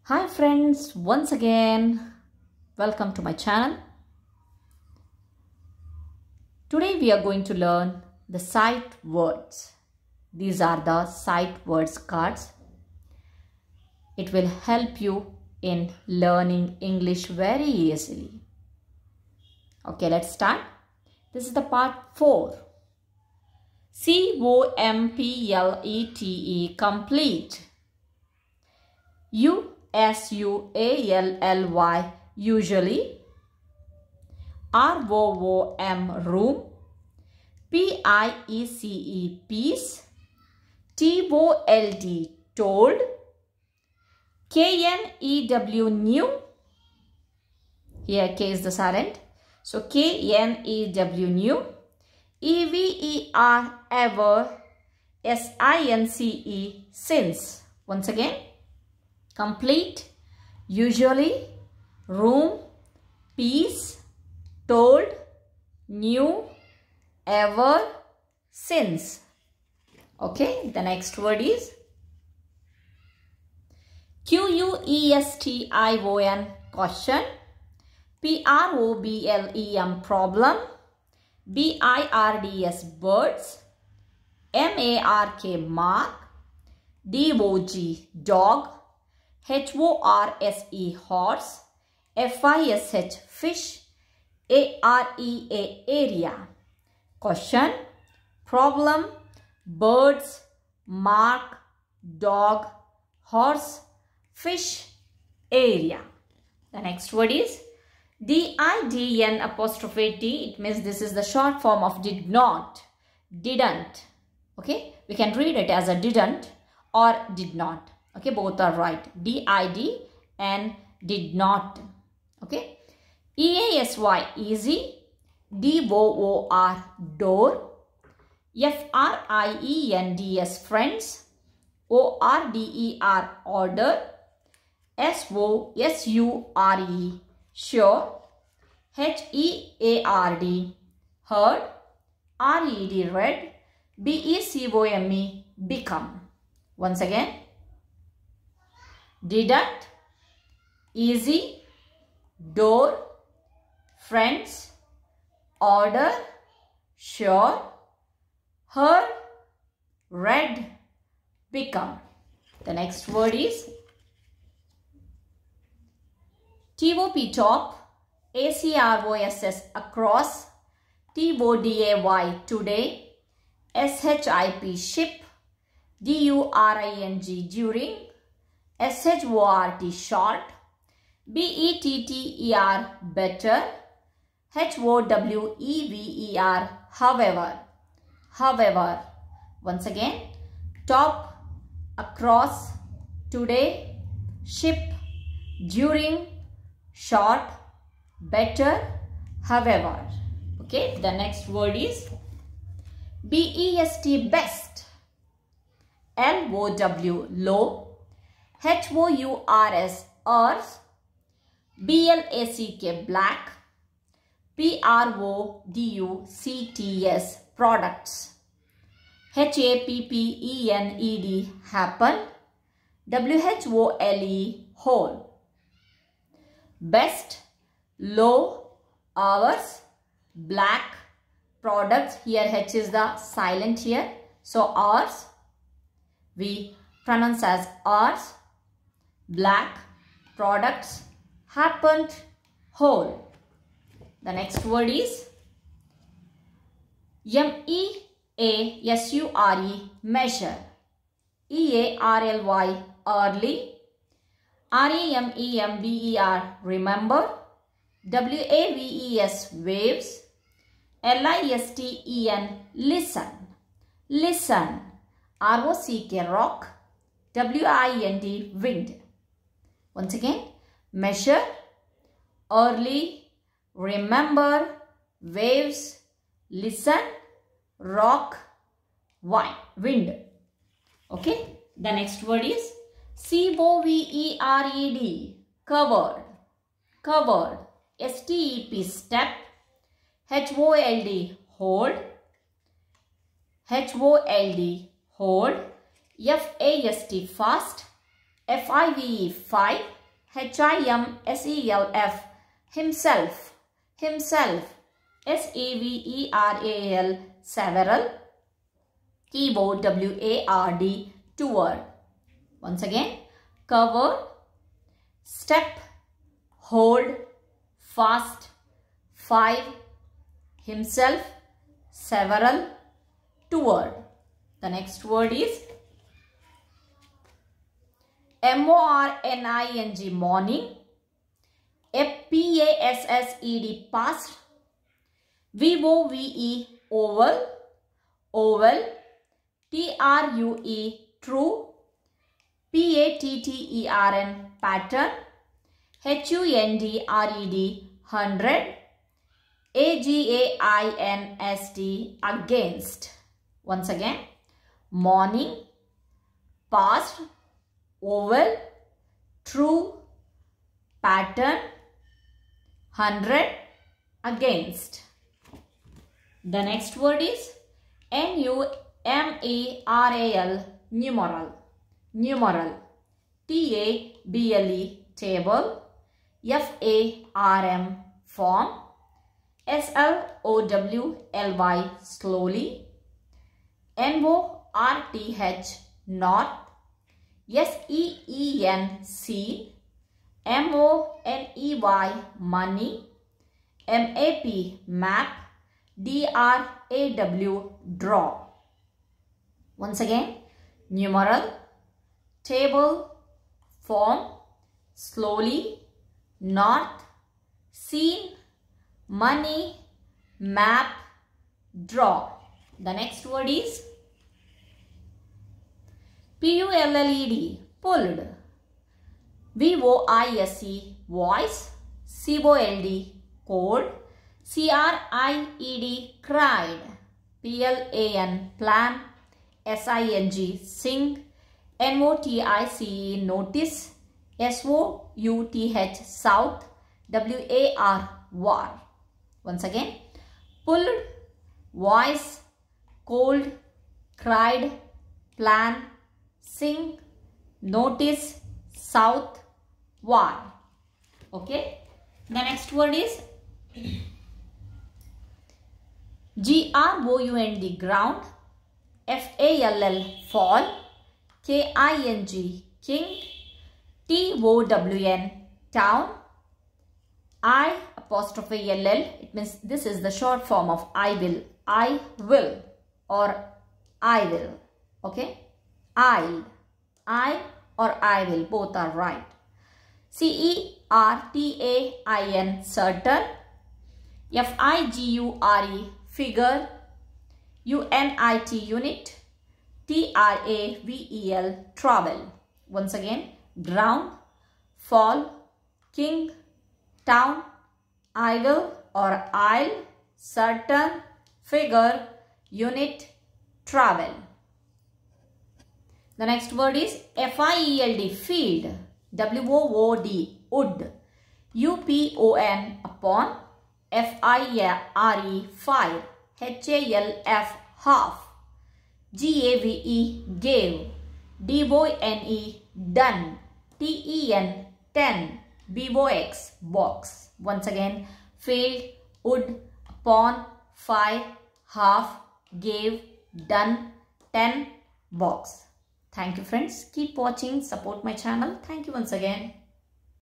Hi friends, once again, welcome to my channel. Today we are going to learn the sight words. These are the sight words cards. It will help you in learning English very easily. Okay, let's start. This is the part 4. C-O-M-P-L-E-T-E, complete. U-S-U-A-L-L-Y, usually. R-O-O-M, room. P-I-E-C-E, peace. T-O-L-D, told. K-N-E-W, new. Here K is the silent. So K-N-E-W, new. E-V-E-R, ever. S-I-N-C-E, since. Once again. Complete, usually, room, peace, told, new, ever, since. Okay, the next word is Q-U-E-S-T-I-O-N, question. P-R-O-B-L-E-M, problem. B-I-R-D-S, birds. M-A-R-K, mark. D-O-G, dog. H-O-R-S-E, horse. F-I-S-H, fish. A-R-E-A, area. Question, problem, birds, mark, dog, horse, fish, area. The next word is D-I-D-N apostrophe T. It means this is the short form of did not, didn't. Okay, we can read it as a didn't or did not. Okay, both are right. D-I-D and did not. Okay. E-A-S-Y, easy. D-O-O-R, door. F-R-I-E-N-D-S, friends. O-R-D-E-R, order. S-O-S-U-R-E, sure. H-E-A-R-D, heard. R-E-D, read. B-E-C-O-M-E, become. Once again. Didn't, easy, door, friends, order, sure, heard, read, become. The next word is T-O-P, top. A-C-R-O-S-S, across. T-O-D-A-Y, today. S-H-I-P, ship. D-U-R-I-N-G, during. S-H-O-R-T, short. B-E-T-T-E-R, better. H-O-W-E-V-E-R, however. However. Once again. Top, across, today, ship, during, short, better, however. Okay, the next word is B-E-S-T, best. L-O-W, low. H-O-U-R-S, earth. B-L-A-C-K, black. P-R-O-D-U-C-T-S, products. H-A-P-P-E-N-E-D, happen. W-H-O-L-E, whole. Best, low, hours, black, products. Here H is the silent here. So hours, we pronounce as hours. Black, products, happened, whole. The next word is M-E-A-S-U-R-E, measure. E-A-R-L-Y, early. R-E-M-E-M-B-E-R, remember. W-A-V-E-S, waves. L-I-S-T-E-N, listen. Listen. R-O-C-K, rock. W-I-N-D, wind. Once again, measure, early, remember, waves, listen, rock, wind. Okay, the next word is C-O-V-E-R-E-D, covered. Covered. S-T-E-P, step. H-O-L-D, hold. H-O-L-D, hold. F-A-S-T, fast. F-I-V-E, 5. H-I-M-S-E-L-F, himself, himself. S-E-V-E-R-A-L, several. Keyboard, W-A-R-D, toward. Once again, cover, step, hold, fast, 5, himself, several, toward. The next word is M-O-R-N-I-N-G, morning. P-A-S-S-E-D, past. V-O-V-E, oval, oval. T-R-U-E, true. P-A-T-T-E-R-N, pattern. H-U-N-D-R-E-D, 100. A-G-A-I-N-S-T, against. Once again, morning, past, oval, true, pattern, 100, against. The next word is N-U-M-E-R-A-L, numeral, numeral. T-A-B-L-E, table. F-A-R-M, form. S-L-O-W-L-Y, slowly. N-O-R-T-H, north. S-E-E-N, seed. M-O-N-E-Y, money. M-A-P, map. D-R-A-W, draw. Once again, numeral, table, form, slowly, north, scene, money, map, draw. The next word is P-U-L-L-E-D, pulled. V-O-I-S-E, voice. C-O-L-D, cold. C-R-I-E-D, cried. P-L-A-N, plan. S-I-N-G, sing. N-O-T-I-C-E, notice. S-O-U-T-H, south. W-A-R, war. Once again, pulled, voice, cold, cried, plan, sing, notice, south, war. Okay. The next word is G-R-O-U-N-D, ground. F-A-L-L, fall. K-I-N-G, king. T-O-W-N, town. I-L-L, it means this is the short form of I will or I will. Okay. I or I will, both are right. C-E-R-T-A-I-N, certain. F-I-G-U-R-E, figure. U-N-I-T, unit. T-R-A-V-E-L, travel. Once again, ground, fall, king, town, I will or I'll, certain, figure, unit, travel. The next word is F-I-E-L-D, field. W-O-O-D, wood. U-P-O-N, upon. F-I-R-E, fire. H-A-L-F, half. G-A-V-E, gave. D-O-N-E, done. T-E-N, 10. B-O-X, box. Once again, field, wood, upon, fire, half, gave, done, 10, box. Thank you friends. Keep watching. Support my channel. Thank you once again.